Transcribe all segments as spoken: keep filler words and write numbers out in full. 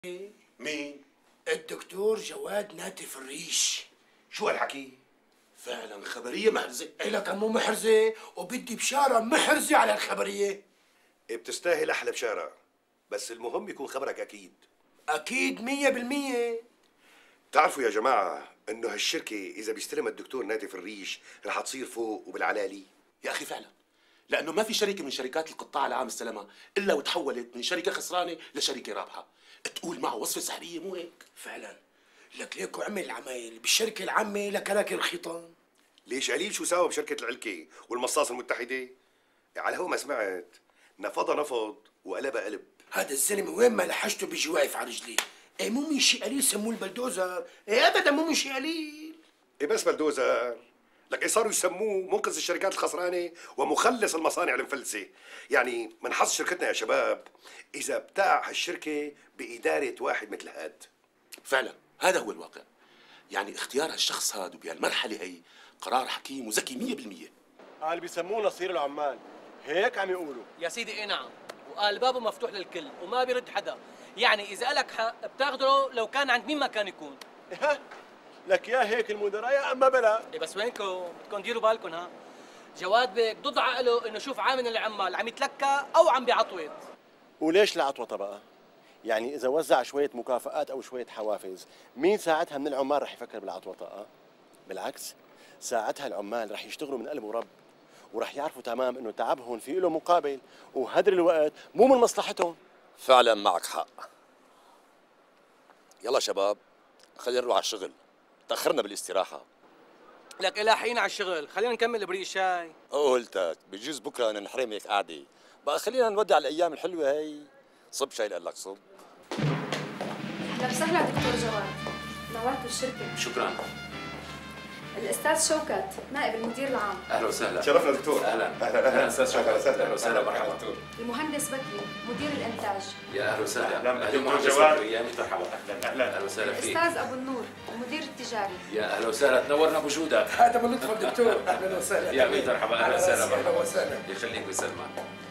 مين؟ الدكتور جواد ناتف الريش. شو هالحكي؟ فعلا خبرية محرزة، إلك مو محرزة وبدي بشارة محرزة على الخبرية. بتستاهل أحلى بشارة، بس المهم يكون خبرك أكيد. أكيد مية بالمية. تعرفوا يا جماعة إنه هالشركة إذا بيستلم الدكتور ناتف الريش رح تصير فوق وبالعلالي. يا أخي فعلا، لأنه ما في شركة من شركات القطاع العام استلمها إلا وتحولت من شركة خسرانة لشركة رابحة. تقول معه وصفة سحرية مو هيك؟ فعلا، لك ليكو عمل العمايل بالشركة العامة لكراكي الخيطان. ليش قليل شو ساوى بشركة العلكة والمصاصة المتحدة؟ على هو ما سمعت نفضها نفض وقلبها قلب. هذا الزلمة وين ما لحشته بيجي واقف على رجليه. إيه مو من شيء قليل سموه البلدوزر، إيه أبدا مو من شيء قليل. إيه بس بلدوزر، لك إيه صاروا يسموه منقذ الشركات الخسرانة ومخلص المصانع المفلسة. يعني من حظ شركتنا يا شباب إذا بتاع هالشركة بإدارة واحد مثل هاد. فعلا هذا هو الواقع. يعني اختيار هالشخص هذا بهالمرحلة هي قرار حكيم وذكي مية بالمية. قال بيسموه نصير العمال، هيك عم يقولوا. يا سيدي ايه نعم، وقال بابه مفتوح للكل وما بيرد حدا. يعني اذا لك حق بتاخده لو كان عند مين ما كان يكون. لك يا هيك المدراء يا اما بلا. ايه بس وينكم؟ بدكم ديروا بالكم ها. جواد بيك ضد عقله انه شوف عامل العمال عم يتلكى او عم بيعطوط. وليش العطوطه بقى؟ يعني اذا وزع شويه مكافآت او شويه حوافز، مين ساعتها من العمال رح يفكر بالعطوطه؟ أه؟ بالعكس، ساعتها العمال رح يشتغلوا من قلب ورب، ورح يعرفوا تمام انه تعبهم في له مقابل، وهدر الوقت مو من مصلحتهم. فعلا معك حق. يلا شباب خلينا نروح على الشغل، تأخرنا بالاستراحة. لك إلى حين على الشغل، خلينا نكمل بريق الشاي. قلتك بجوز بكره ننحرم هيك قعدة، بقى خلينا نودع الأيام الحلوة هي. صب شاي لك صب. أهلا وسهلا دكتور جواد، نورتوا الشركة. شكرا. الأستاذ شوكت نائب المدير العام. أهلا وسهلا. شرفنا دكتور. أهلا أهلا أهلا أستاذ شكرا. أهلا وسهلا. أهلا وسهلا مرحبا دكتور. المهندس بكري مدير الإنتاج. يا أهلا وسهلا. أهلا دكتور جواد. يا مرحبا. أهلا أهلا أهلا وسهلا فيك. الأستاذ أبو النور المدير التجاري. يا أهلا وسهلا، تنورنا بوجودك. هذا من لطف الدكتور. أهلا وسهلا. يا أمين مرحبا. أهلا وسهلا. أهلا وسهلا. يخليك ويسلمك.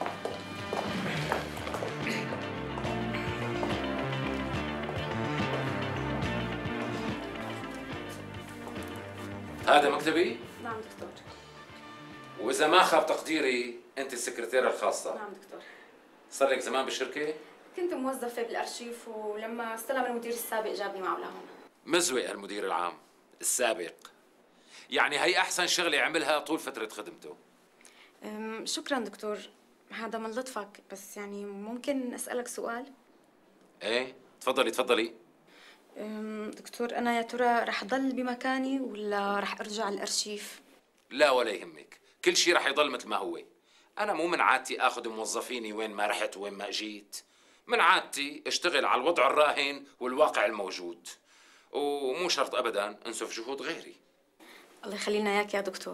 هذا مكتبي؟ نعم دكتور. وإذا ما خاب تقديري أنت السكرتيرة الخاصة. نعم دكتور. صار لك زمان بالشركة؟ كنت موظفة بالأرشيف، ولما استلم المدير السابق جابني معه لهون. مزوق المدير العام السابق، يعني هي أحسن شغلة عملها طول فترة خدمته. أم، شكرا دكتور، هذا من لطفك، بس يعني ممكن أسألك سؤال؟ إيه تفضلي تفضلي. أم، دكتور أنا يا ترى رح ضل بمكاني ولا رح أرجع الأرشيف؟ لا ولا يهمك، كل شيء رح يضل مثل ما هو. أنا مو من عادتي آخذ موظفيني وين ما رحت وين ما جيت. من عادتي اشتغل على الوضع الراهن والواقع الموجود، ومو شرط أبداً أنسف جهود غيري. الله يخلينا إياك يا دكتور.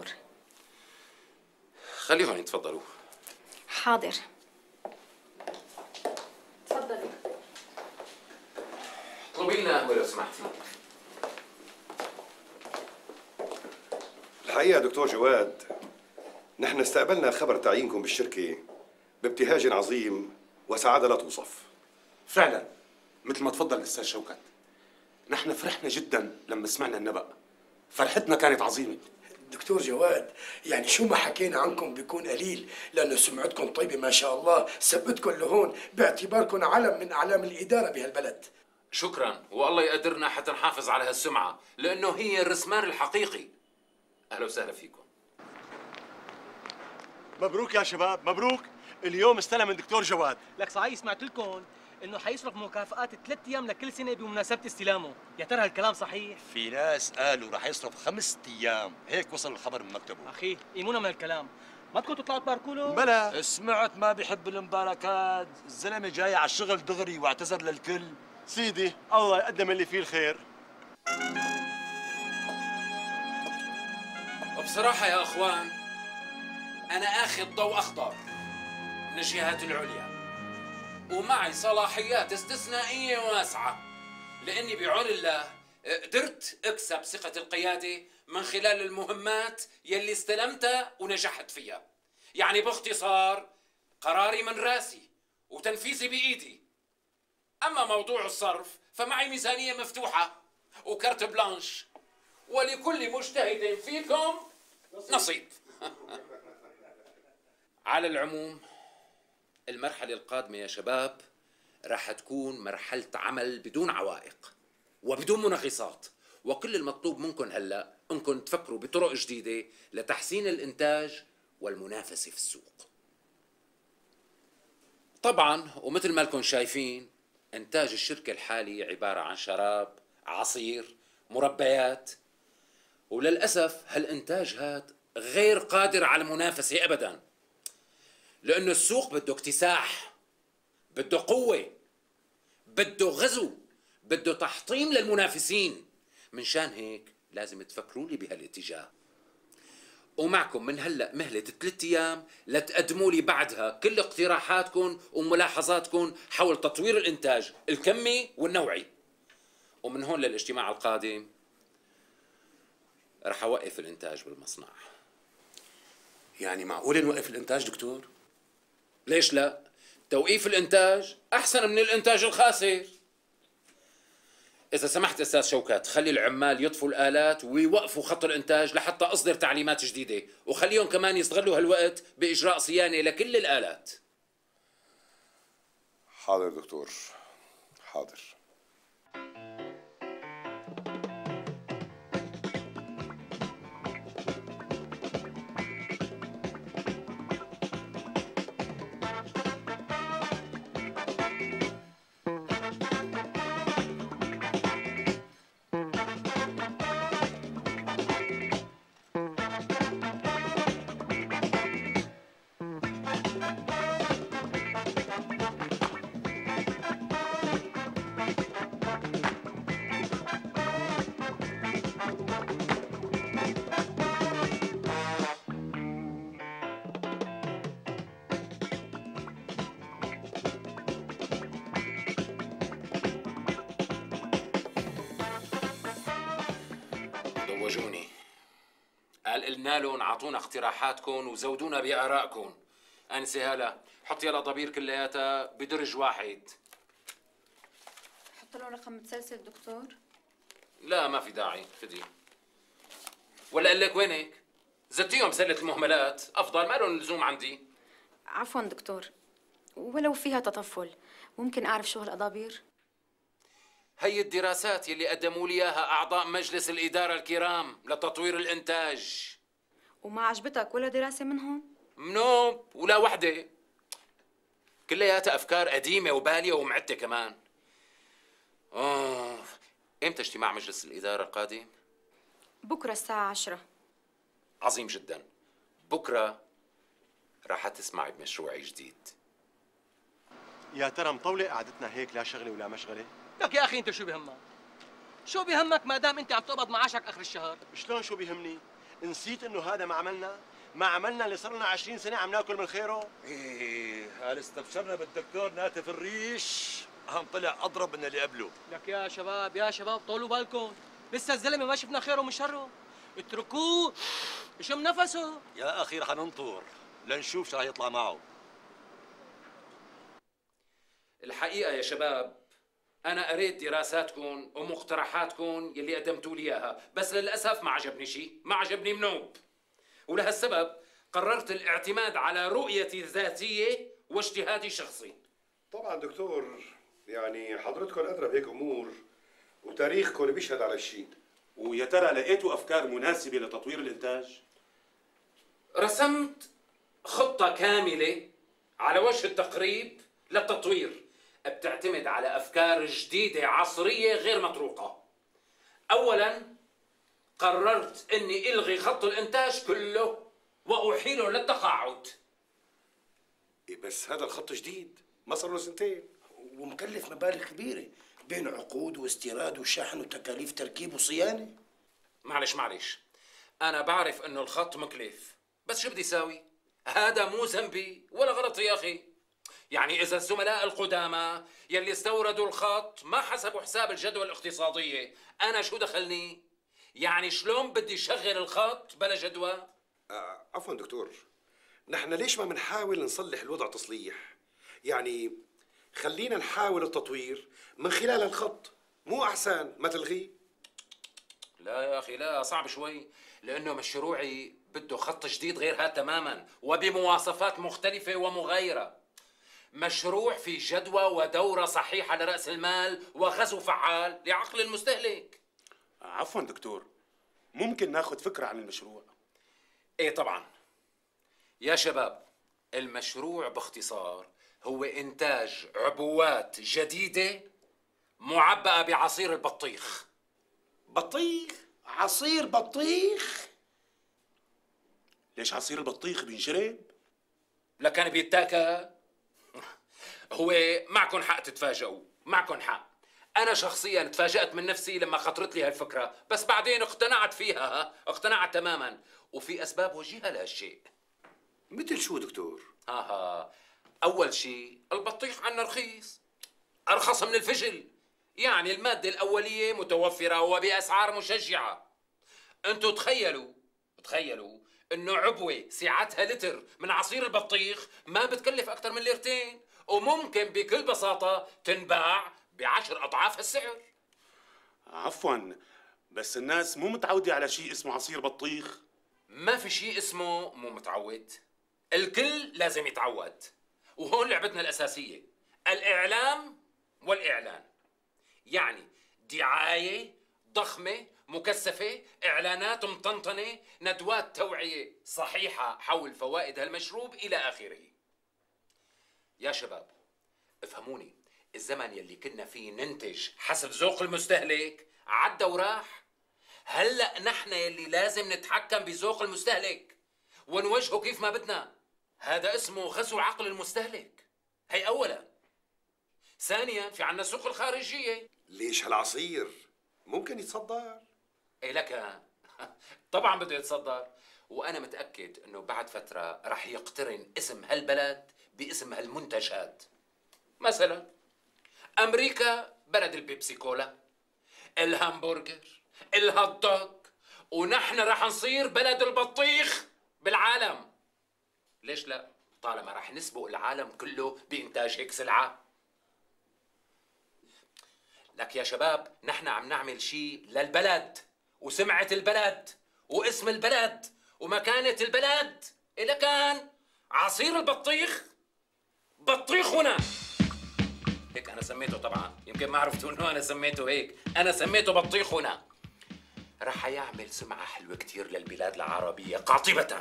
خليهم يتفضلوا. حاضر. تفضلي. اطلبي لنا قهوة لو سمحتي. الحقيقة دكتور جواد، نحن استقبلنا خبر تعيينكم بالشركة بابتهاج عظيم وسعادة لا توصف. فعلا مثل ما تفضل الأستاذ شوكت، نحن فرحنا جدا لما سمعنا النبأ، فرحتنا كانت عظيمة. دكتور جواد، يعني شو ما حكينا عنكم بيكون قليل، لأنه سمعتكم طيبة ما شاء الله، ثبتكم لهون باعتباركم علم من أعلام الإدارة بهالبلد. شكرا، والله يقدرنا حتى نحافظ على هالسمعة، لأنه هي الرسمان الحقيقي. أهلا وسهلا فيكم. مبروك يا شباب، مبروك. اليوم استلم من دكتور جواد. لك صحيح سمعت لكم انه حيصرف مكافآت ثلاث ايام لكل سنه بمناسبه استلامه، يا ترى هالكلام صحيح؟ في ناس قالوا رح يصرف خمسة أيام، هيك وصل الخبر من مكتبه. اخي ايمونا من الكلام، ما بدكم تطلعوا تباركوا له؟ بلا. سمعت ما بيحب المباركات، الزلمة جاي على الشغل دغري واعتذر للكل. سيدي الله يقدم اللي فيه الخير. وبصراحة يا أخوان، أنا آخذ ضوء أخضر من الجهات العليا، ومعي صلاحيات استثنائية واسعة، لأني بعون الله قدرت أكسب ثقة القيادة من خلال المهمات يلي استلمتها ونجحت فيها. يعني باختصار قراري من راسي وتنفيذي بإيدي. أما موضوع الصرف فمعي ميزانية مفتوحة وكرت بلانش، ولكل مجتهد فيكم نصيب. على العموم المرحلة القادمة يا شباب راح تكون مرحلة عمل بدون عوائق وبدون منغصات، وكل المطلوب منكم هلأ انكم تفكروا بطرق جديدة لتحسين الإنتاج والمنافسة في السوق. طبعا ومثل ما لكم شايفين إنتاج الشركة الحالي عبارة عن شراب، عصير، مربيات، وللأسف هالإنتاج هاد غير قادر على المنافسة أبدا، لأنه السوق بده اكتساح، بده قوة، بده غزو، بده تحطيم للمنافسين. من شان هيك لازم تفكروا لي بهالاتجاه، ومعكم من هلأ مهلة ثلاث أيام لتقدموا لي بعدها كل اقتراحاتكم وملاحظاتكم حول تطوير الإنتاج الكمي والنوعي. ومن هون للاجتماع القادم رح أوقف الإنتاج بالمصنع. يعني معقول نوقف الإنتاج دكتور؟ ليش لا؟ توقيف الإنتاج أحسن من الإنتاج الخاسر. إذا سمحت أستاذ شوكات، خلي العمال يطفوا الآلات ويوقفوا خط الإنتاج لحتى أصدر تعليمات جديدة، وخليهم كمان يستغلوا هالوقت بإجراء صيانة لكل الآلات. حاضر دكتور، حاضر. زوجوني، قال قلنا لهم اعطونا اقتراحاتكم وزودونا بآرائكم. أنسة هلا، حطي الأطابير كلياتها بدرج واحد. حط له رقم متسلسل دكتور؟ لا ما في داعي، فدي. ولا قال لك وينك؟ زدتيهم سلة المهملات، أفضل، ما لهم لزوم عندي. عفوا دكتور، ولو فيها تطفل ممكن أعرف شو هالأضابير؟ هي الدراسات يلي قدموا لي اياها اعضاء مجلس الاداره الكرام لتطوير الانتاج. وما عجبتك ولا دراسه منهم؟ منوب ولا وحده، كلياتها افكار قديمه وباليه ومعته كمان. اه امتى اجتماع مجلس الاداره القادم؟ بكره الساعه عشرة. عظيم جدا، بكره راح تسمعي بمشروعي جديد. يا ترى مطولة قعدتنا هيك لا شغلة ولا مشغلة؟ لك يا اخي انت شو بهمك؟ شو بهمك ما دام انت عم تقبض معاشك اخر الشهر؟ شلون شو بيهمني؟ نسيت انه هذا ما عملنا؟ ما عملنا اللي صار لنا عشرين سنة عم ناكل من خيره؟ ايه قال استبشرنا بالدكتور ناتف الريش، هم طلع اضرب من اللي قبله. لك يا شباب يا شباب طولوا بالكم، لسه الزلمه ما شفنا خيره من شره، اتركوه يشم نفسه. يا اخي رح ننطر لنشوف شو رح يطلع معه. الحقيقه يا شباب أنا قريت دراساتكم ومقترحاتكم يلي قدمتوا لي إياها، بس للأسف ما عجبني شيء، ما عجبني منوب. ولهالسبب قررت الاعتماد على رؤيتي الذاتية واجتهادي الشخصي. طبعا دكتور، يعني حضرتكم أدرى بهيك أمور وتاريخكم بيشهد على الشيء. ويا ترى لقيتوا أفكار مناسبة لتطوير الإنتاج؟ رسمت خطة كاملة على وجه التقريب للتطوير، بتعتمد على أفكار جديدة عصرية غير مطروقة. أولاً قررت أني ألغي خط الإنتاج كله وأحيله للتقاعد. إيه بس هذا الخط جديد، ما صار له سنتين ومكلف مبالغ كبيرة بين عقود واستيراد وشحن وتكاليف تركيب وصيانة. معلش معلش أنا بعرف أنه الخط مكلف، بس شو بدي ساوي؟ هذا مو ذنبي ولا غلطي يا أخي. يعني إذا الزملاء القدامى يلي استوردوا الخط ما حسبوا حساب الجدوى الاقتصادية، أنا شو دخلني؟ يعني شلون بدي شغل الخط بلا جدوى؟ آه عفوا دكتور، نحن ليش ما بنحاول نصلح الوضع تصليح؟ يعني خلينا نحاول التطوير من خلال الخط، مو أحسن ما تلغيه؟ لا يا أخي لا، صعب شوي، لأنه مشروعي بده خط جديد غير هذا تماما وبمواصفات مختلفة ومغايرة. مشروع في جدوى ودورة صحيحة لرأس المال وغزو فعال لعقل المستهلك. عفوا دكتور، ممكن ناخذ فكرة عن المشروع؟ ايه طبعا يا شباب، المشروع باختصار هو إنتاج عبوات جديدة معبأة بعصير البطيخ. بطيخ؟ عصير بطيخ؟ ليش عصير البطيخ بينشرب؟ لكان بيتاكل. هو معكم حق تتفاجئوا، معكم حق. أنا شخصيا تفاجأت من نفسي لما خطرت لي هالفكرة، بس بعدين اقتنعت فيها، ها؟ اقتنعت تماما، وفي أسباب وجيهة لهالشيء. مثل شو دكتور؟ ها ها، أول شيء البطيخ عنا رخيص، أرخص من الفجل، يعني المادة الأولية متوفرة وبأسعار مشجعة. أنتوا تخيلوا تخيلوا إنه عبوة سعتها لتر من عصير البطيخ ما بتكلف أكثر من ليرتين، وممكن بكل بساطة تنباع بعشر أضعاف السعر. عفوا، بس الناس مو متعودة على شيء اسمه عصير بطيخ. ما في شيء اسمه مو متعود، الكل لازم يتعود. وهون لعبتنا الأساسية، الإعلام والإعلان. يعني دعاية ضخمة مكثفة، إعلانات مطنطنة، ندوات توعية صحيحة حول فوائد هالمشروب إلى آخره. يا شباب افهموني، الزمن يلي كنا فيه ننتج حسب ذوق المستهلك عدى وراح. هلأ نحن يلي لازم نتحكم بذوق المستهلك ونوجهه كيف ما بدنا. هذا اسمه غزو عقل المستهلك، هي أولا. ثانيا في عنا السوق الخارجية. ليش هالعصير ممكن يتصدر؟ إيه لك طبعا بده يتصدر، وأنا متأكد إنه بعد فترة رح يقترن اسم هالبلد باسم هالمنتج هاد. مثلا أمريكا بلد البيبسي كولا، الهامبرجر، الهوت دوغ، ونحن رح نصير بلد البطيخ بالعالم. ليش لا؟ طالما رح نسبق العالم كله بإنتاج هيك سلعة. لك يا شباب، نحن عم نعمل شيء للبلد وسمعة البلد واسم البلد ومكانة البلد. إلا كان عصير البطيخ بطيخنا، هيك أنا سميته. طبعا يمكن ما عرفتوا إنه أنا سميته هيك، أنا سميته بطيخنا. رح يعمل سمعة حلوة كتير للبلاد العربية قاطبة.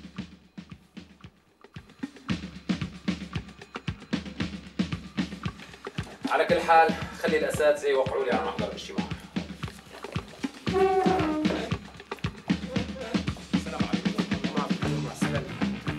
على كل حال خلي الأساتذة يوقعوا لي على محضر الاجتماع. السلام عليكم. مع السلامة.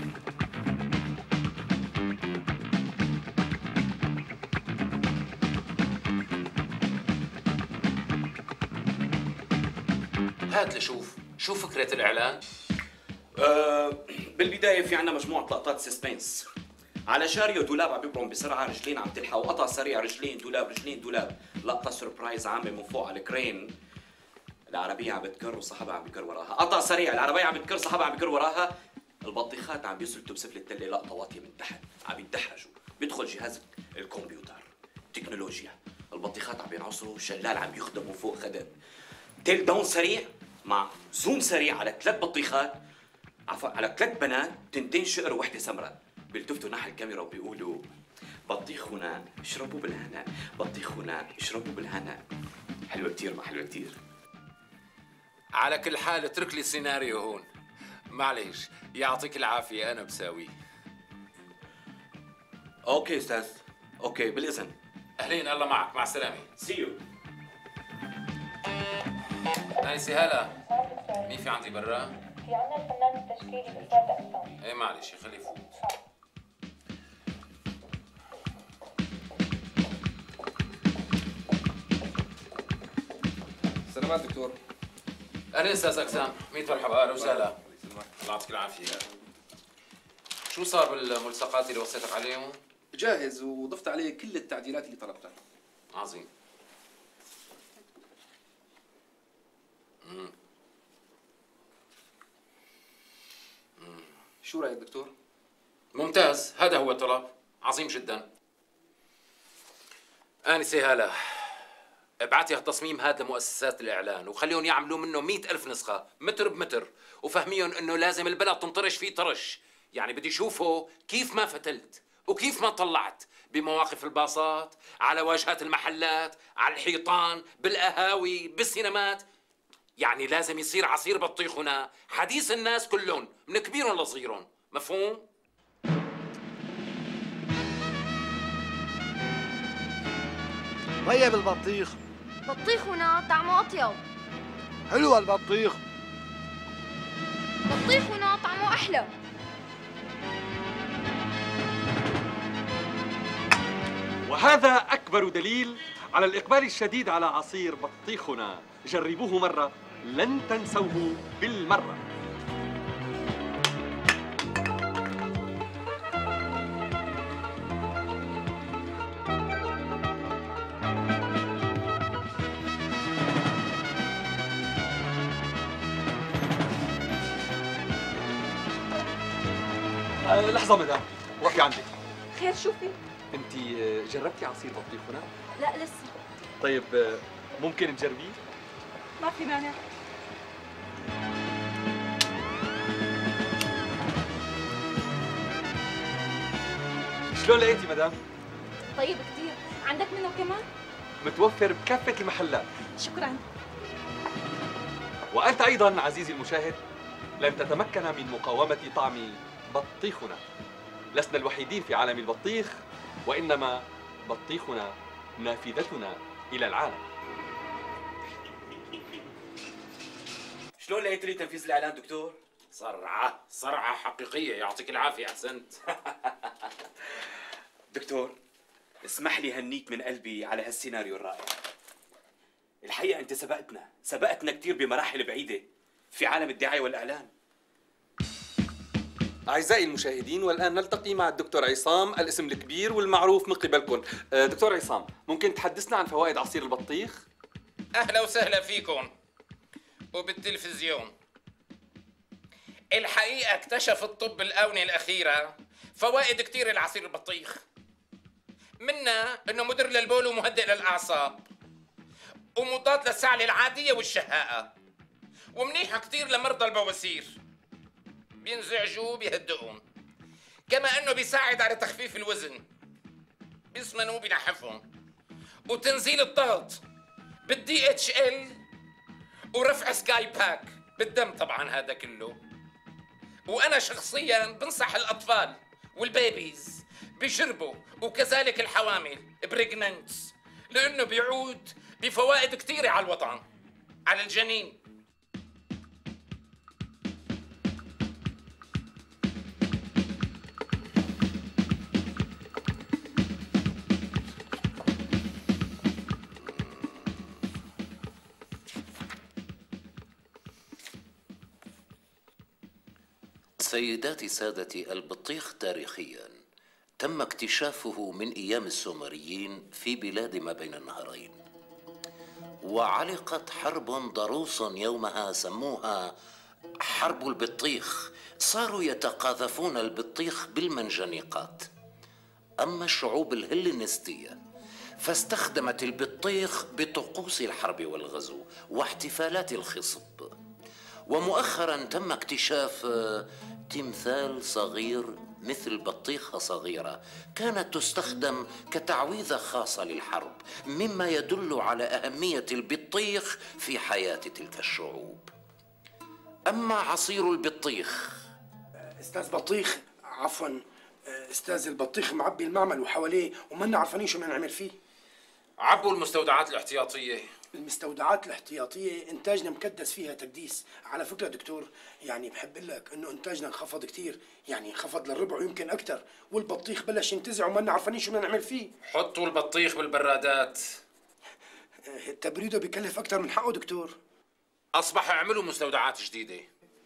هات لشوف، شو فكرة الإعلان؟ أه بالبداية في عنا مجموعة لقطات سسبنس. على شاريو دولاب عم بيبرم بسرعة، رجلين عم تلحق، وقطع سريع، رجلين دولاب رجلين دولاب. لقطة سربرايز عامة من فوق على الكرين، العربية عم بتكر وصاحبها عم بيكر وراها. قطع سريع، العربية عم بتكر، صاحبها عم بيكر وراها. البطيخات عم بيسلتوا بسفل التلة، لقطة واطية من تحت، عم يتدحرجوا. بيدخل جهاز الكمبيوتر، تكنولوجيا. البطيخات عم بينعصروا، شلال عم بيخدموا فوق خدم. تيل داون سريع مع زوم سريع على ثلاث بطيخات، عفوا على ثلاث بنات، تنتين شقر ووحده سمراء. بيلتفتوا ناحية الكاميرا وبيقولوا بطيخنا اشربوا بالهنا، بطيخنا اشربوا بالهنا. حلوة كتير، ما حلوة كتير. على كل حال اترك لي السيناريو هون، معليش، يعطيك العافية أنا بساويه. اوكي استاذ، اوكي بالإذن. أهلين، الله معك، مع السلامة. سيو. نايسي هلا، مين في عندي برا؟ في عنا الفنان التشكيلي أستاذ أسلام. ايه معلش خليه يفوت. سلامات دكتور. أهلا أستاذ أقسام، ميت مرحبا، أهلا وسهلا. الله يعطيك العافية. شو صار بالملصقات اللي وصيتك عليهم؟ جاهز، وضفت عليه كل التعديلات اللي طلبتها. عظيم. مم. مم. شو رأيك دكتور؟ ممتاز، هذا هو الطلب، عظيم جدا. آنسة هلا، ابعتي هالتصميم هذا لمؤسسات الإعلان وخليهم يعملوا منه مئة ألف نسخة متر بمتر، وفهميهم إنه لازم البلد تنطرش فيه طرش. يعني بدي شوفه كيف ما فتلت وكيف ما طلعت بمواقف الباصات، على واجهات المحلات، على الحيطان، بالقهاوي، بالسينمات. يعني لازم يصير عصير بطيخ هنا حديث الناس كلهم من كبيرهم لصغيرهم. مفهوم؟ طيب البطيخ بطيخ هنا طعمه أطيب. حلو البطيخ. بطيخ هنا طعمه أحلى. وهذا أكبر دليل على الإقبال الشديد على عصير بطيخنا. جربوه مرة لن تنسوه بالمرة. أه لحظة مدام، وقفي عندي. خير شو في؟ أنت جربتي عصير بطيخنا؟ لا لسه. طيب ممكن تجربيه؟ ما في مانع. شلون لقيتي مدام؟ طيب كثير. عندك منه كمان؟ متوفر بكافة المحلات. شكرا. وأنت أيضا عزيزي المشاهد لن تتمكن من مقاومة طعم بطيخنا. لسنا الوحيدين في عالم البطيخ، وإنما بطيخنا نافذتنا إلى العالم. شلون لقيت لي تنفيذ الإعلان دكتور؟ صرعة صرعة حقيقية، يعطيك العافية. أحسنت. دكتور اسمح لي هنيك من قلبي على هالسيناريو الرائع. الحقيقة أنت سبقتنا سبقتنا كثير بمراحل بعيدة في عالم الدعاية والإعلان. أعزائي المشاهدين، والآن نلتقي مع الدكتور عصام، الاسم الكبير والمعروف من قبلكم. دكتور عصام، ممكن تحدثنا عن فوائد عصير البطيخ؟ أهلا وسهلا فيكم وبالتلفزيون. الحقيقة اكتشف الطب الآونة الأخيرة فوائد كتير لعصير البطيخ، منها إنه مدر للبول ومهدئ للأعصاب ومضاد للسعلة العادية والشهاءة، ومنيحة كتير لمرضى البواسير، بينزعجوا بيهدئهم. كما إنه بيساعد على تخفيف الوزن، بيسمنوا بينحفهم، وتنزيل الضغط بالدي اتش ال، ورفع سكاي باك بالدم طبعا هذا كله. وانا شخصيا بنصح الاطفال والبيبيز بيشربوا، وكذلك الحوامل بريجننتس، لانه بيعود بفوائد كثيره على الوطن، على الجنين. سيداتي سادتي، البطيخ تاريخيا تم اكتشافه من ايام السومريين في بلاد ما بين النهرين، وعلقت حرب ضروس يومها سموها حرب البطيخ. صاروا يتقاذفون البطيخ بالمنجنيقات. اما الشعوب الهلينستيه فاستخدمت البطيخ بطقوس الحرب والغزو واحتفالات الخصب. ومؤخرا تم اكتشاف تمثال صغير مثل بطيخة صغيرة كانت تستخدم كتعويذة خاصة للحرب، مما يدل على أهمية البطيخ في حياة تلك الشعوب. أما عصير البطيخ، استاذ بطيخ، عفوا استاذ البطيخ معبي المعمل وحواليه ومنا عارفين شو بدنا نعمل فيه. عبوا المستودعات الاحتياطية. المستودعات الاحتياطية إنتاجنا مكدس فيها تكديس. على فكرة دكتور، يعني بحب أقول لك إنه إنتاجنا انخفض كتير، يعني انخفض للربع ويمكن أكثر، والبطيخ بلش ينتزع وما عارفين شو بدنا نعمل فيه. حطوا البطيخ بالبرادات. تبريده بيكلف أكثر من حقه دكتور. أصبحوا يعملوا مستودعات جديدة.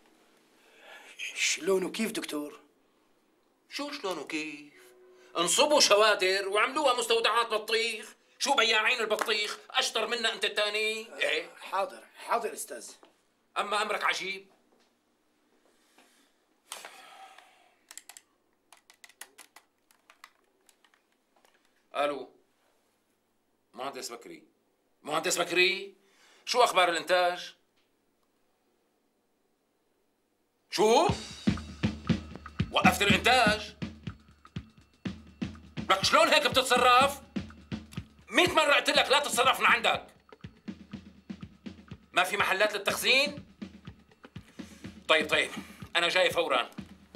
شلون وكيف دكتور؟ شو شلون وكيف؟ انصبوا شوادر وعملوها مستودعات بطيخ. شو بياعين البطيخ اشطر منا انت الثاني؟ ايه حاضر حاضر استاذ. اما امرك عجيب. الو مهندس بكري، مهندس بكري، شو اخبار الانتاج؟ شو؟ وقفت الانتاج؟ لك شلون هيك بتتصرف؟ مئة مرة قلت لك لا تتصرف من عندك. ما في محلات للتخزين؟ طيب طيب أنا جاي فورا.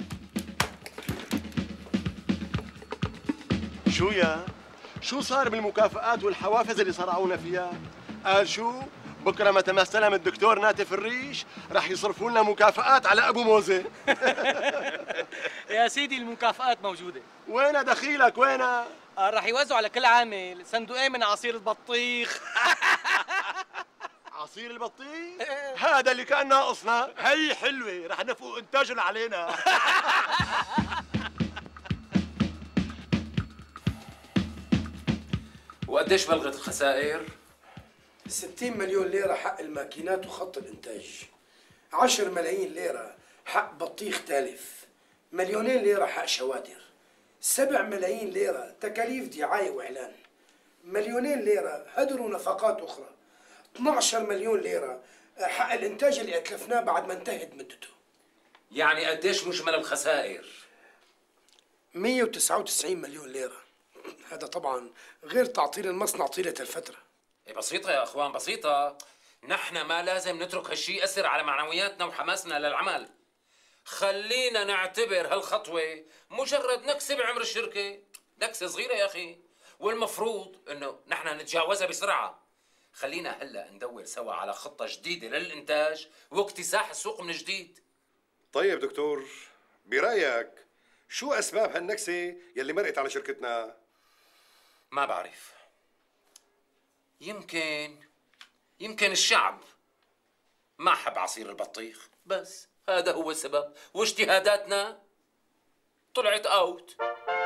شو يا؟ شو صار بالمكافآت والحوافز اللي صرعونا فيها؟ قال شو؟ بكره متى ما استلم الدكتور ناتف الريش رح يصرفوا لنا مكافآت على ابو موزه. يا سيدي المكافآت موجودة. وينها دخيلك وينها؟ آه رح يوزعوا على كل عامل صندوقين من عصير البطيخ. عصير البطيخ؟ هذا اللي كان ناقصنا. هي حلوة رح نفوق انتاجهم علينا. وقديش بلغت الخسائر؟ ستين مليون ليرة حق الماكينات وخط الإنتاج، عشر ملايين ليرة حق بطيخ تالف، مليونين ليرة حق شوادر، سبع ملايين ليرة تكاليف دعاية وإعلان، مليونين ليرة هدر ونفقات أخرى، اثنعش مليون ليرة حق الإنتاج اللي أتلفناه بعد ما انتهت مدته. يعني قديش مجمل الخسائر؟ مئة وتسعة وتسعين مليون ليرة. هذا طبعا غير تعطيل المصنع طيلة الفترة. إيه بسيطة يا أخوان بسيطة. نحن ما لازم نترك هالشي يأثر على معنوياتنا وحماسنا للعمل. خلينا نعتبر هالخطوة مجرد نكسة بعمر الشركة، نكسة صغيرة يا أخي، والمفروض إنه نحن نتجاوزها بسرعة. خلينا هلا ندور سوا على خطة جديدة للإنتاج واكتساح السوق من جديد. طيب دكتور، برأيك شو أسباب هالنكسة يلي مرقت على شركتنا؟ ما بعرف. يمكن يمكن الشعب ما حب عصير البطيخ، بس هذا هو السبب، واجتهاداتنا طلعت اوت.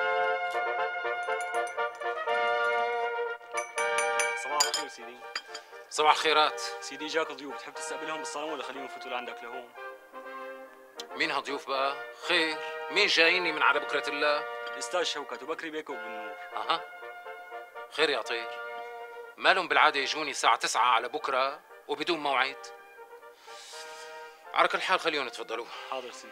صباح الخير سيدي. صباح الخيرات. سيدي جاك ضيوف، بتحب تستقبلهم بالصالون ولا خليهم يفوتوا لعندك لهون؟ مين هالضيوف بقى؟ خير، مين جاييني من على بكرة الله؟ الأستاذ شوكت وبكري بيك وبالنور. أها، خير يا طير. مالهم بالعادة يجوني الساعة تسعة على بكرة وبدون موعد؟ على كل حال خليهم يتفضلوا. حاضر سيدي.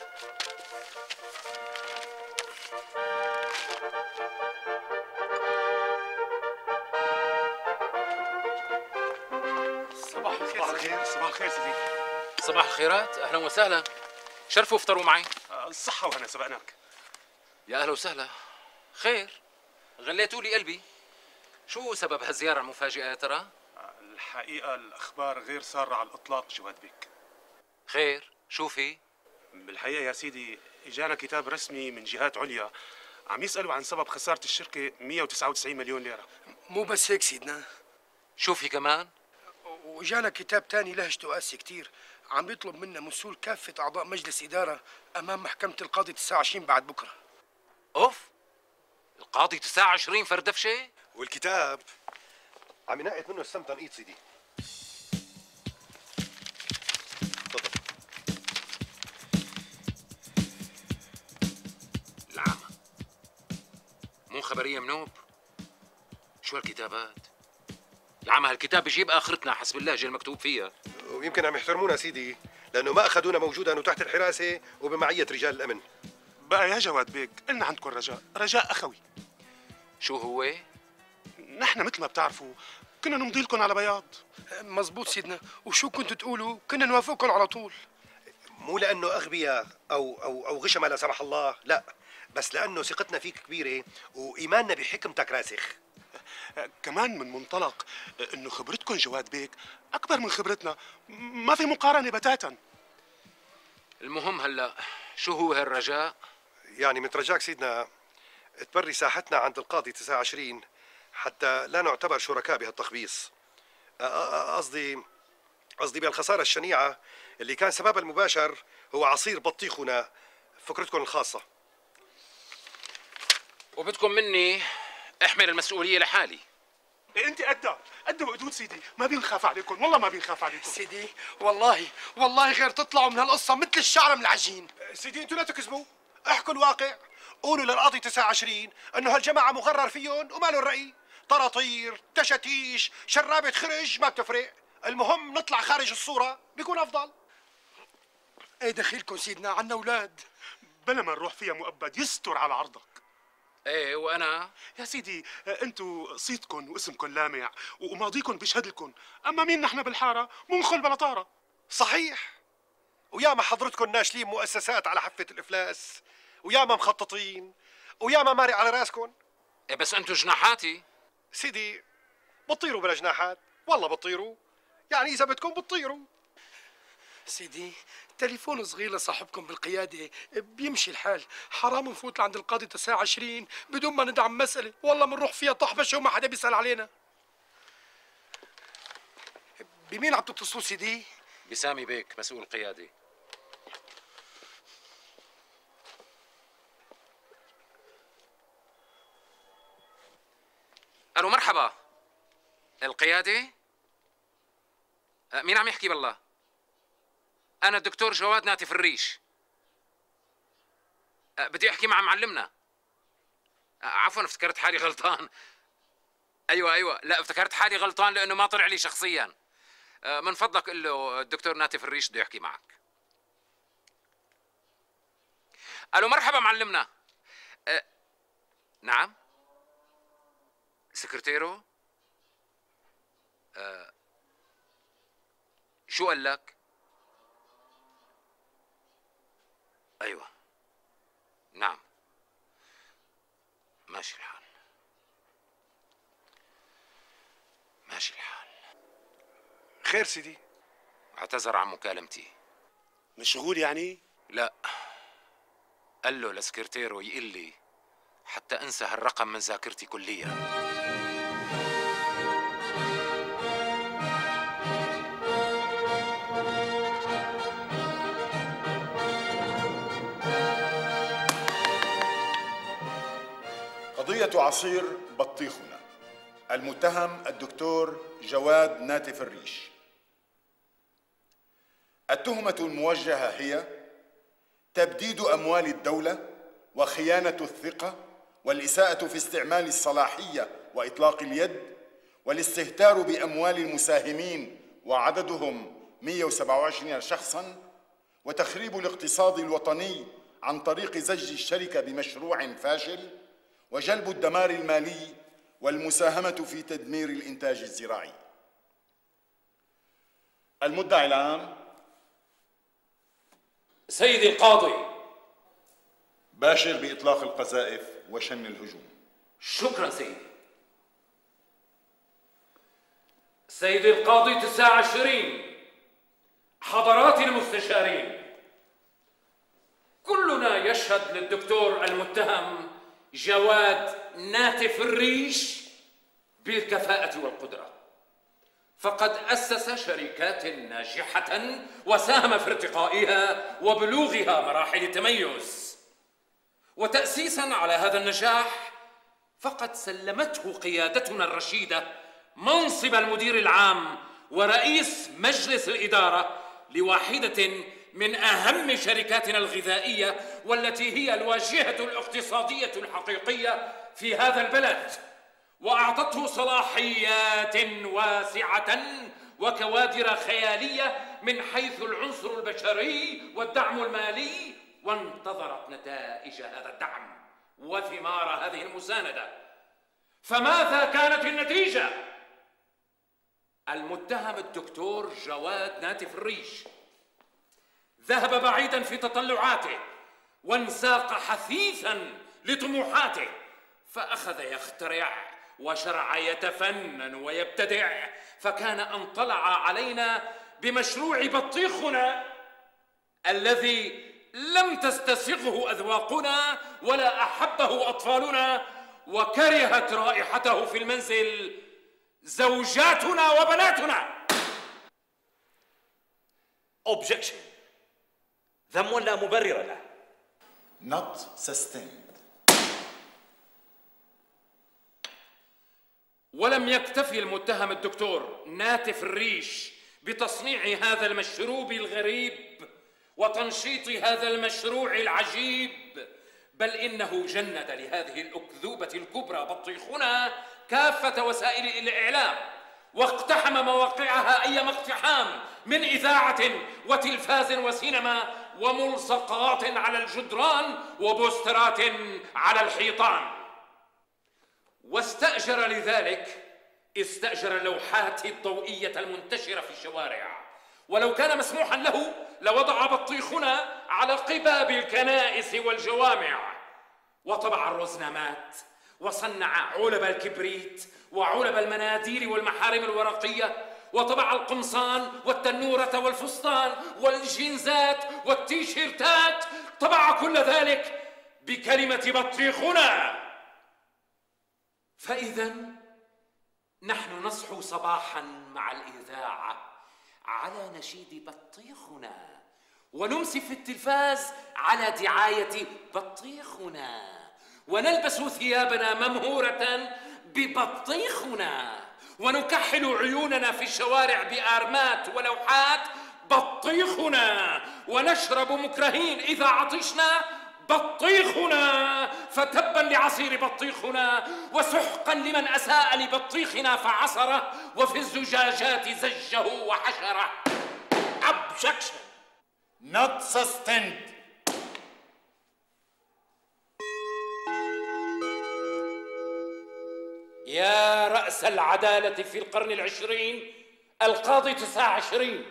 صباح الخير. صباح الخير. صباح الخير سيدي. صباح الخيرات، أهلا وسهلا. شرفوا افطروا معي. الصحة وهنا سبقناك. يا أهلا وسهلا. خير، غليتوا لي قلبي. شو سبب هالزيارة المفاجئة يا ترى؟ الحقيقة الأخبار غير سارة على الإطلاق جواد بيك. خير، شو في؟ بالحقيقة يا سيدي إجانا كتاب رسمي من جهات عليا عم يسألوا عن سبب خسارة الشركة مئة وتسعة وتسعين مليون ليرة. مو بس هيك سيدنا، شو في كمان؟ وجانا كتاب تاني لهجته قاسي كتير، عم بيطلب منا مسؤول كافة أعضاء مجلس إدارة أمام محكمة القاضي تسعة وعشرين بعد بكرة. أوف، القاضي تسعة وعشرين فردفشة؟ والكتاب عم ينقط منه السم تنقيط سيدي. تفضل. العامة مو خبرية منوب؟ شو هالكتابات؟ العامة هالكتاب بيجيب آخرتنا حسب اللهجة المكتوب فيها. ويمكن عم يحترمونا سيدي لأنه ما أخذونا موجودا وتحت الحراسة وبمعية رجال الأمن. بقى يا جواد بيك قلنا عندكم رجاء، رجاء أخوي. شو هو؟ نحن مثل ما بتعرفوا كنا نمضي لكم على بياض. مزبوط سيدنا، وشو كنتوا تقولوا؟ كنا نوافقكم على طول. مو لأنه أغبياء أو أو أو غشمة لا سمح الله، لا، بس لأنه ثقتنا فيك كبيرة وإيماننا بحكمتك راسخ. كمان من منطلق إنه خبرتكم جواد بيك أكبر من خبرتنا، ما في مقارنة بتاتا. المهم هلا شو هو هالرجاء؟ يعني مترجاك سيدنا تبري ساحتنا عند القاضي تسعة وعشرين حتى لا نعتبر شركاء بهالتخبيص. قصدي قصدي بهالخسارة الشنيعة اللي كان سببها المباشر هو عصير بطيخنا، فكرتكم الخاصة. وبدكم مني احمل المسؤولية لحالي. إيه انت قدها قدها وقدود سيدي، ما بينخاف عليكم، والله ما بينخاف عليكم سيدي. والله والله غير تطلعوا من هالقصة مثل الشعر من العجين. سيدي انتوا لا تكذبوا، احكوا الواقع، قولوا للقاضي تسعة وعشرين انه هالجماعة مغرر فيهم وما لهم رأي، طراطير، تشاتيش، شرابة خرج، ما بتفرق. المهم نطلع خارج الصورة بيكون أفضل. ايه دخيلكم سيدنا، عنا أولاد. بلا ما نروح فيها مؤبد يستر على عرضك. ايه وانا يا سيدي انتو صيتكن واسمكن لامع وماضيكن بيشهد لكن، اما مين نحن بالحاره منخل بلا طاره. صحيح، وياما حضرتكم ناشلين مؤسسات على حافة الإفلاس، وياما مخططين، وياما ماري على راسكن. إيه بس انتو جناحاتي. سيدي بتطيروا بلا جناحات، والله بتطيروا، يعني إذا بدكم بتطيروا. سيدي تليفون صغير لصاحبكم بالقيادة بيمشي الحال، حرام نفوت لعند القاضي الساعة عشرين بدون ما ندعم مسألة، والله بنروح فيها طحبشة وما حدا بيسأل علينا. بمين عم تتصلوا سيدي؟ بسامي بيك مسؤول قيادي. الو مرحبا، القيادي؟ مين عم يحكي بالله؟ أنا الدكتور جواد ناتف الريش. بدي أحكي مع معلمنا. عفوا افتكرت حالي غلطان. أيوة أيوة، لا افتكرت حالي غلطان لأنه ما طلع لي شخصيا. من فضلك قل له الدكتور ناتف الريش بده يحكي معك. ألو مرحبا معلمنا. أه نعم؟ سكرتيرو؟ أه شو قال لك؟ أيوة نعم ماشي الحال ماشي الحال. خير سيدي؟ اعتذر عن مكالمتي. مشغول يعني؟ لا، قال له لسكرتيرو يقل لي حتى انسى هالرقم من ذاكرتي كليا. قضية عصير بطيخنا، المتهم الدكتور جواد ناتف الريش. التهمة الموجهة هي تبديد أموال الدولة وخيانة الثقة والإساءة في استعمال الصلاحية وإطلاق اليد والاستهتار بأموال المساهمين وعددهم مئة وسبعة وعشرين شخصاً وتخريب الاقتصاد الوطني عن طريق زج الشركة بمشروع فاشل وجلب الدمار المالي والمساهمة في تدمير الإنتاج الزراعي. المدعي العام سيدي القاضي. باشر بإطلاق القذائف وشن الهجوم. شكرا سيدي. سيدي القاضي تسعة وعشرين، حضرات المستشارين، كلنا يشهد للدكتور المتهم جواد ناتف الريش بالكفاءة والقدرة، فقد أسس شركات ناجحة وساهم في ارتقائها وبلوغها مراحل التميز، وتأسيساً على هذا النجاح فقد سلمته قيادتنا الرشيدة منصب المدير العام ورئيس مجلس الإدارة لواحدة من أهم شركاتنا الغذائية والتي هي الواجهة الاقتصادية الحقيقية في هذا البلد، وأعطته صلاحيات واسعة وكوادر خيالية من حيث العنصر البشري والدعم المالي، وانتظرت نتائج هذا الدعم وثمار هذه المساندة. فماذا كانت النتيجة؟ المتهم الدكتور جواد ناتف الريش ذهب بعيدا في تطلعاته وانساق حثيثا لطموحاته، فأخذ يخترع وشرع يتفنن ويبتدع، فكان أن طلع علينا بمشروع بطيخنا الذي لم تستسغه أذواقنا ولا أحبه أطفالنا، وكرهت رائحته في المنزل زوجاتنا وبناتنا. Objection. ذم لا مبرر له. Not sustained. ولم يكتفي المتهم الدكتور ناتف الريش بتصنيع هذا المشروب الغريب وتنشيط هذا المشروع العجيب، بل إنه جند لهذه الأكذوبة الكبرى بطيخنا كافة وسائل الإعلام، واقتحم مواقعها أيما اقتحام من إذاعة وتلفاز وسينما وملصقات على الجدران وبوسترات على الحيطان. واستأجر لذلك استأجر اللوحات الضوئية المنتشرة في الشوارع، ولو كان مسموحا له لوضع بطيخنا على قباب الكنائس والجوامع، وطبع الرزنامات، وصنع علب الكبريت وعلب المناديل والمحارم الورقية، وطبع القمصان والتنورة والفستان والجينزات والتيشيرتات، طبع كل ذلك بكلمة بطيخنا. فإذا نحن نصحو صباحا مع الإذاعة على نشيد بطيخنا، ونمسي في التلفاز على دعاية بطيخنا، ونلبس ثيابنا ممهورة ببطيخنا، ونكحل عيوننا في الشوارع بآرمات ولوحات بطيخنا، ونشرب مكرهين إذا عطشنا بطيخنا، فتبا لعصير بطيخنا، وسحقا لمن أساء لبطيخنا فعصره، وفي الزجاجات زجه وحشره. Objection. Not sustained. يا رأس العدالة في القرن العشرين القاضي تسعة عشرين،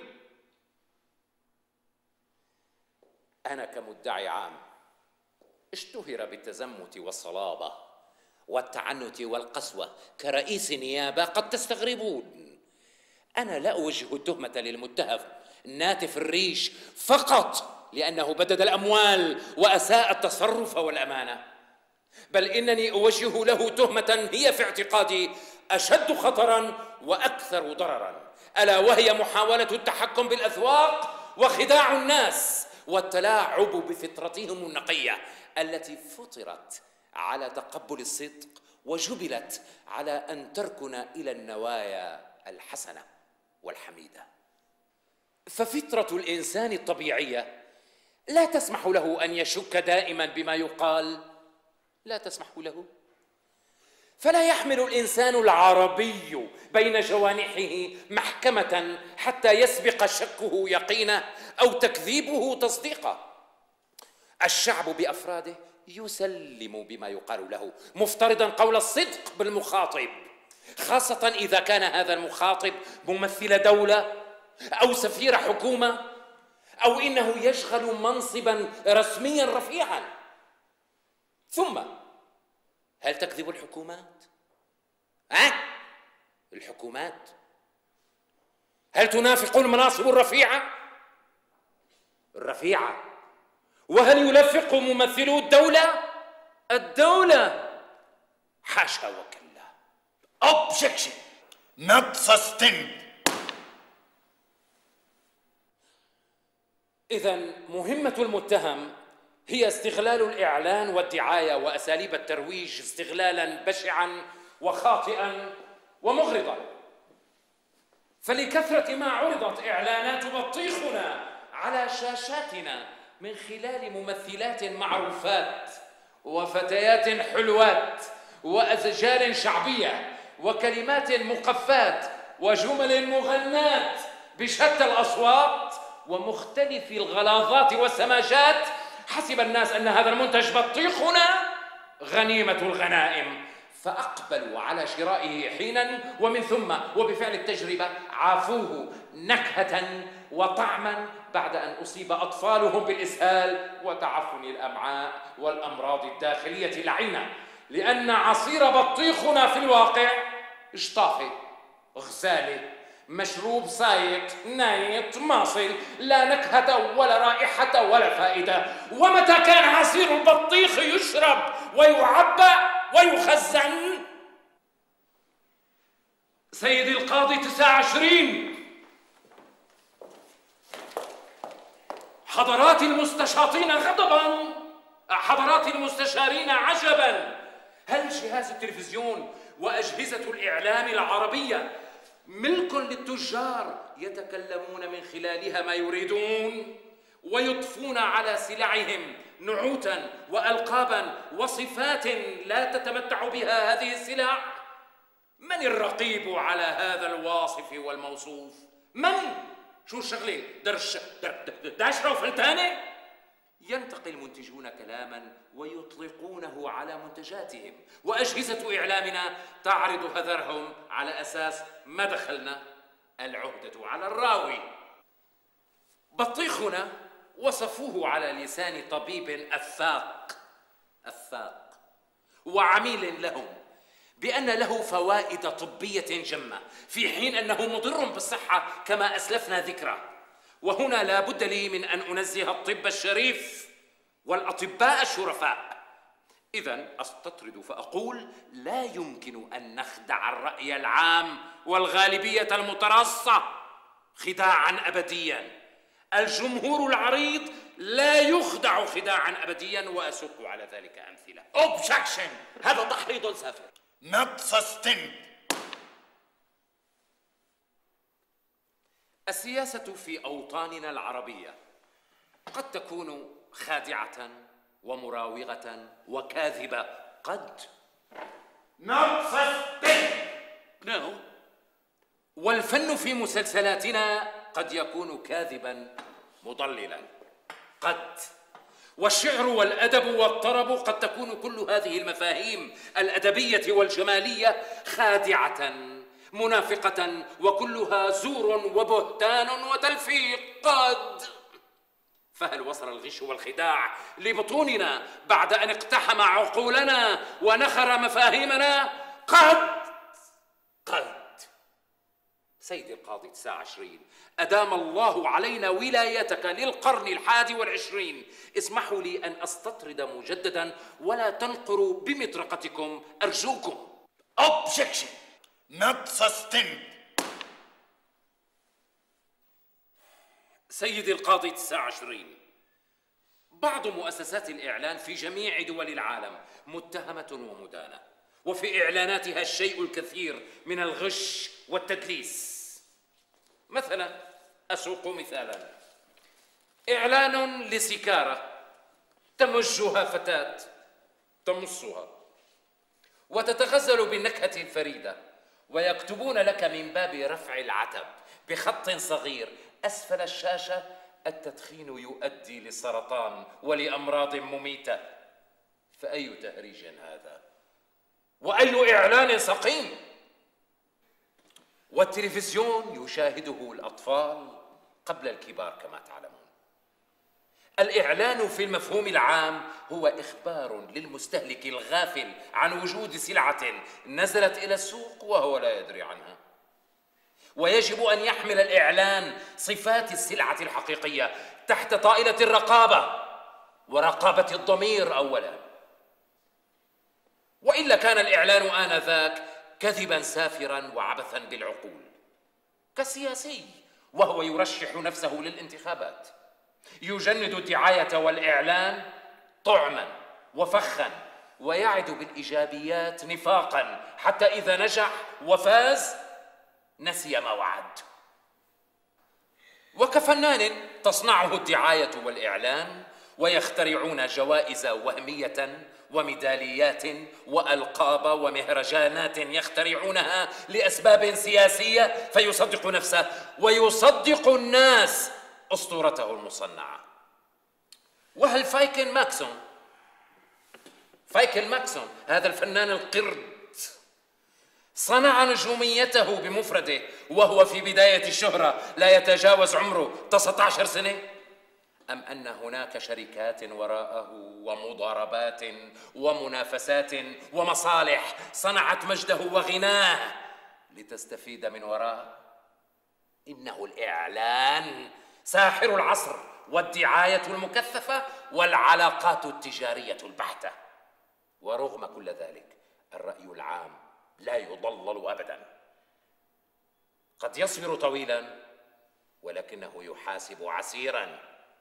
أنا كمدعي عام اشتهر بالتزمت والصلابة والتعنت والقسوة كرئيس نيابة قد تستغربون. أنا لا أوجه التهمة للمتهم ناتف الريش فقط لأنه بدد الأموال وأساء التصرف والأمانة، بل إنني أوجه له تهمة هي في اعتقادي أشد خطراً وأكثر ضرراً، ألا وهي محاولة التحكم بالأذواق وخداع الناس والتلاعب بفطرتهم النقية التي فطرت على تقبل الصدق وجبلت على أن تركن إلى النوايا الحسنة والحميدة. ففطرة الإنسان الطبيعية لا تسمح له أن يشك دائما بما يقال، لا تسمح له، فلا يحمل الإنسان العربي بين جوانحه محكمة حتى يسبق شكه يقينه أو تكذيبه تصديقه. الشعب بأفراده يسلم بما يقال له، مفترضا قول الصدق بالمخاطب، خاصة إذا كان هذا المخاطب ممثل دولة أو سفير حكومة أو إنه يشغل منصبا رسميا رفيعا. ثم هل تكذب الحكومات؟ ها؟ الحكومات هل تنافق المناصب الرفيعة؟ الرفيعة. وهل يلفق ممثلو الدولة؟ الدولة. حاشا وكلا. Objection. Not sustained. إذن مهمة المتهم هي استغلال الإعلان والدعاية وأساليب الترويج استغلالا بشعا وخاطئا ومغرضا. فلكثرة ما عرضت إعلانات بطيخنا على شاشاتنا من خلال ممثلات معروفات وفتيات حلوات وأزجال شعبية وكلمات مقفات وجمل مغنات بشتى الأصوات ومختلف الغلاظات والسماجات، حسب الناس أن هذا المنتج بطيخنا غنيمة الغنائم، فأقبلوا على شرائه حينا، ومن ثم وبفعل التجربة عافوه نكهة وطعما بعد أن أصيب أطفالهم بالإسهال وتعفن الأمعاء والأمراض الداخلية العينة، لأن عصير بطيخنا في الواقع اشطافي غزالي مشروب سايط نايط ماصل، لا نكهة ولا رائحة ولا فائدة. ومتى كان عصير البطيخ يشرب ويعبأ ويخزن؟ سيدي القاضي تسعة عشرين، حضرات المستشاطين غضبا، حضرات المستشارين عجبا، هل جهاز التلفزيون وأجهزة الإعلام العربية ملك للتجار يتكلمون من خلالها ما يريدون ويضفون على سلعهم نعوتا وألقابا وصفات لا تتمتع بها هذه السلع؟ من الرقيب على هذا الواصف والموصوف؟ من؟ شو الشغلة؟ درش دشرة وفلتانة؟ ينتقي المنتجون كلاما ويطلقونه على منتجاتهم، وأجهزة إعلامنا تعرض هذرهم على أساس ما دخلنا، العهدة على الراوي. بطيخنا وصفوه على لسان طبيب أفاق أفاق وعميل لهم بأن له فوائد طبية جمة، في حين أنه مضر بالصحة كما أسلفنا ذكره. وهنا لا بد لي من أن أنزه الطب الشريف والأطباء الشرفاء. إذن أستطرد فأقول لا يمكن أن نخدع الرأي العام والغالبية المترصة خداعا أبديا. الجمهور العريض لا يخدع خداعا أبديا، وأسوق على ذلك أمثلة. أوبجكشن، هذا تحريض سافر. Not sustained. السياسة في أوطاننا العربية قد تكون خادعة ومراوغة وكاذبة قد. Not sustained. No. والفن في مسلسلاتنا قد يكون كاذبا مضللا قد. والشعر والأدب والطرب قد تكون كل هذه المفاهيم الأدبية والجمالية خادعة منافقة وكلها زور وبهتان وتلفيق قد. فهل وصل الغش والخداع لبطوننا بعد أن اقتحم عقولنا ونخر مفاهيمنا؟ قد قد. سيدي القاضي تسعة عشرين، أدام الله علينا ولايتك للقرن الحادي والعشرين، اسمحوا لي أن أستطرد مجددا ولا تنقروا بمطرقتكم أرجوكم. Objection. Not sustained. سيدي القاضي تسعة عشرين، بعض مؤسسات الإعلان في جميع دول العالم متهمة ومدانة، وفي إعلاناتها الشيء الكثير من الغش والتدليس. مثلا أسوق مثالا: إعلان لسكارة تمجها فتاة تمصها وتتغزل بالنكهة الفريدة، ويكتبون لك من باب رفع العتب بخط صغير أسفل الشاشة: التدخين يؤدي للسرطان ولأمراض مميتة. فأي تهريج هذا؟ وأي إعلان سقيم؟ والتلفزيون يشاهده الأطفال قبل الكبار كما تعلمون. الإعلان في المفهوم العام هو إخبار للمستهلك الغافل عن وجود سلعة نزلت إلى السوق وهو لا يدري عنها. ويجب أن يحمل الإعلان صفات السلعة الحقيقية تحت طائلة الرقابة ورقابة الضمير أولا، وإلا كان الإعلان آنذاك كذبا سافرا وعبثا بالعقول. كسياسي وهو يرشح نفسه للانتخابات يجند الدعاية والإعلان طعما وفخا، ويعد بالإيجابيات نفاقا، حتى إذا نجح وفاز نسي ما وعد. وكفنان تصنعه الدعاية والإعلان ويخترعون جوائز وهمية وميداليات وألقاب ومهرجانات يخترعونها لأسباب سياسية، فيصدق نفسه ويصدق الناس أسطورته المصنعة. وهل فايكل ماكسون فايكل ماكسون هذا الفنان القرد صنع نجوميته بمفرده وهو في بداية الشهرة لا يتجاوز عمره تسعة عشر سنة؟ أم أن هناك شركات وراءه ومضاربات ومنافسات ومصالح صنعت مجده وغناه لتستفيد من وراءه؟ إنه الإعلان ساحر العصر والدعاية المكثفة والعلاقات التجارية البحتة. ورغم كل ذلك الرأي العام لا يضلل أبدا، قد يصبر طويلا ولكنه يحاسب عسيرا.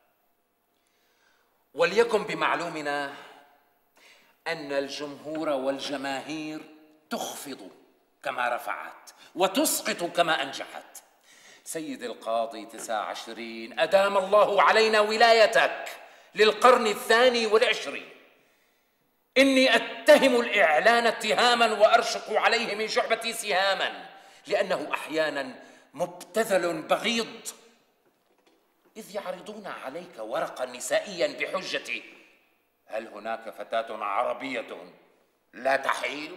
وليكن بمعلومنا أن الجمهور والجماهير تخفض كما رفعت وتسقط كما أنجحت. سيد القاضي تسعة عشرين، أدام الله علينا ولايتك للقرن الثاني والعشرين. إني أتهم الإعلان اتهاما وأرشق عليه من شعبتي سهاما، لأنه أحيانا مبتذل بغيض، إذ يعرضون عليك ورقا نسائيا بحجة هل هناك فتاة عربية لا تحيض؟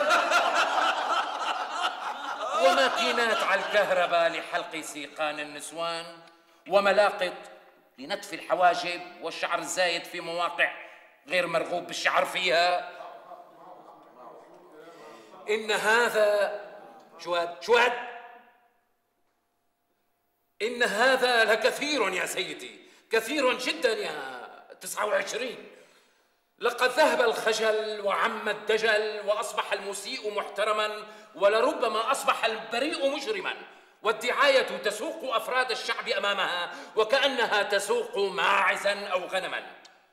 وماكينات على الكهرباء لحلق سيقان النسوان، وملاقط لنتف الحواجب والشعر الزايد في مواقع غير مرغوب بالشعر فيها. إن هذا شواد شواد إن هذا لكثير يا سيدي، كثير جدا يا تسعة وعشرين. لقد ذهب الخجل وعم الدجل وأصبح المسيء محترما، ولربما أصبح البريء مجرما، والدعاية تسوق أفراد الشعب أمامها وكأنها تسوق ماعزا أو غنما.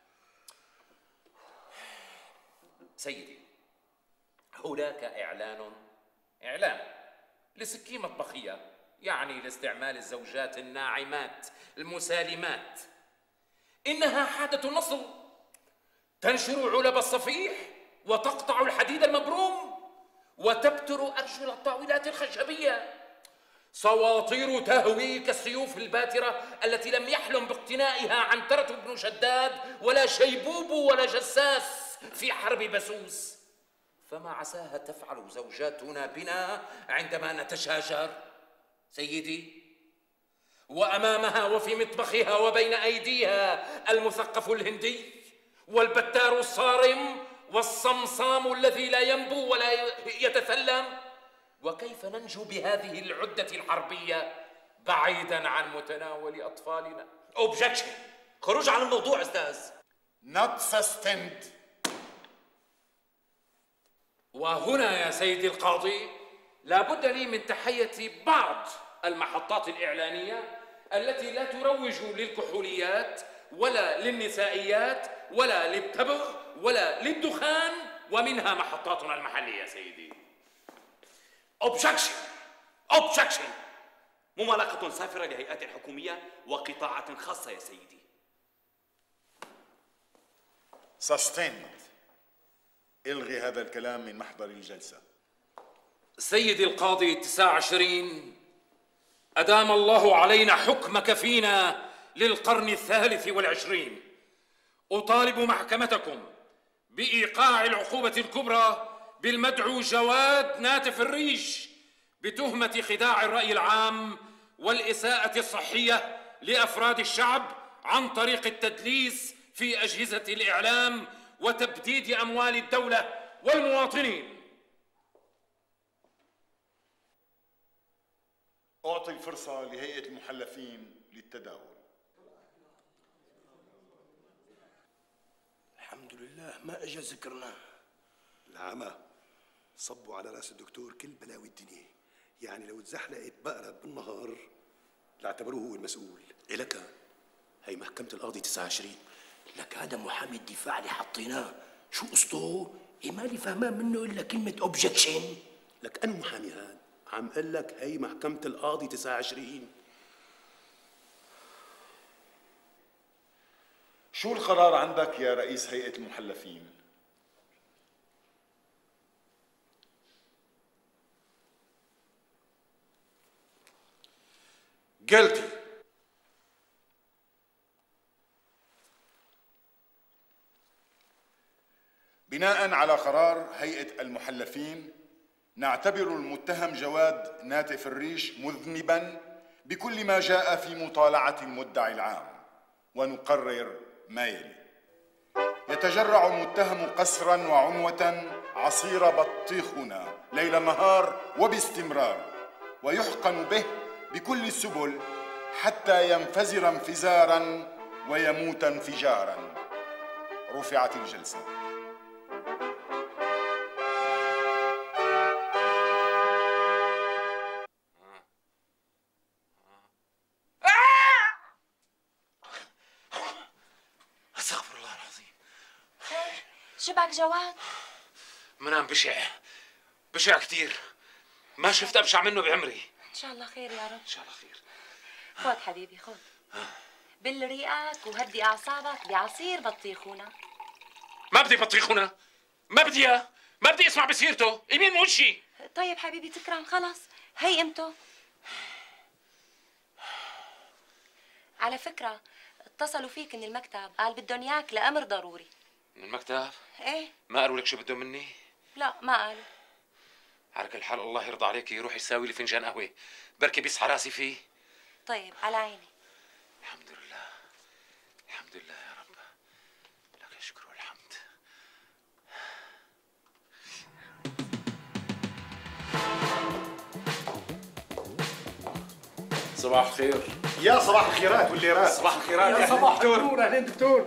سيدي، هناك إعلان إعلان لسكين مطبخية، يعني لاستعمال الزوجات الناعمات المسالمات. إنها حادة النصل، تنشر علب الصفيح وتقطع الحديد المبروم وتبتر أرجل الطاولات الخشبية. سواطير تهوي كالسيوف الباترة التي لم يحلم باقتنائها عنترة بن شداد ولا شيبوب ولا جساس في حرب بسوس. فما عساها تفعل زوجاتنا بنا عندما نتشاجر سيدي؟ وأمامها وفي مطبخها وبين أيديها المثقف الهندي والبتار الصارم والصمصام الذي لا ينبو ولا يتثلم. وكيف ننجو بهذه العدة الحربية بعيدا عن متناول أطفالنا؟ Objection. خروج عن الموضوع أستاذ. Not sustained. وهنا يا سيدي القاضي لا بد لي من تحية بعض المحطات الإعلانية التي لا تروج للكحوليات ولا للنسائيات ولا للتبغ ولا للدخان، ومنها محطاتنا المحلية يا سيدي. Objection. Objection. ممالقة سافرة لهيئات حكومية وقطاعات خاصة يا سيدي. Sustained. الغي هذا الكلام من محضر الجلسة. سيدي القاضي التسعة عشرين، أدام الله علينا حكمك فينا للقرن الثالث والعشرين، أطالب محكمتكم بإيقاع العقوبة الكبرى بالمدعو جواد ناتف الريش بتهمة خداع الرأي العام والإساءة الصحية لأفراد الشعب عن طريق التدليس في أجهزة الإعلام وتبديد أموال الدولة والمواطنين. أعطي الفرصة لهيئة المحلفين للتداول. الحمد لله ما اجى ذكرنا. العمى صبوا على راس الدكتور كل بلاوي الدنيا، يعني لو اتزحلقت بقرة بالنهار لاعتبروه هو المسؤول. إلك هي محكمة القاضي تسعة وعشرين، لك هذا محامي الدفاع اللي حطيناه شو قصته؟ إيه مالي فهمان منه إلا كلمة أوبجكشن. لك أنا محامي هاد عم قل لك هي محكمة القاضي تسعة وعشرين. شو القرار عندك يا رئيس هيئة المحلفين؟ Guilty. بناء على قرار هيئة المحلفين نعتبر المتهم جواد ناتف الريش مذنبا بكل ما جاء في مطالعة المدعي العام، ونقرر ما يلي: يتجرع المتهم قسرا وعنوة عصير بطيخنا ليل نهار وباستمرار، ويحقن به بكل السبل حتى ينفجر انفجارا ويموت انفجارا. رفعت الجلسة. استغفر الله العظيم. شبك جواد؟ منام بشع بشع كثير، ما شفت ابشع منه بعمري. ان شاء الله خير يا رب. ان شاء الله خير. خذ حبيبي خذ. بل ريقك وهدي اعصابك بعصير بطيخونه. ما بدي بطيخونه، ما بدي اياه، ما بدي اسمع بسيرته، يمين مو شيء. طيب حبيبي تكرم خلص، هي قيمته. على فكرة اتصلوا فيك من المكتب، قال بدهم اياك لأمر ضروري. من المكتب؟ ايه. ما قالوا لك شو بدهم مني؟ لا ما قالوا. على كل حال الله يرضى عليكي، روحي ساوي لي فنجان قهوة، بركي بيصحى راسي فيه. طيب على عيني. الحمد لله، الحمد لله يا رب، لك الشكر والحمد. صباح الخير. يا صباح الخيرات والليرات. صباح الخيرات يا صباح النور. اهلين دكتور.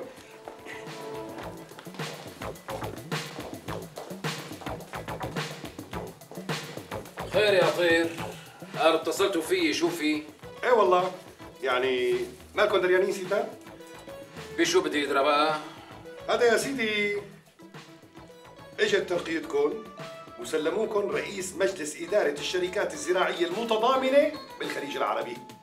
خير يا طير، قال اتصلتوا فيي شو في؟ ايه والله، يعني مالكم دريانين سيدنا؟ بشو بدي ادرى بقى؟ هذا يا سيدي اجت ترقيتكم وسلموكم رئيس مجلس إدارة الشركات الزراعية المتضامنة بالخليج العربي.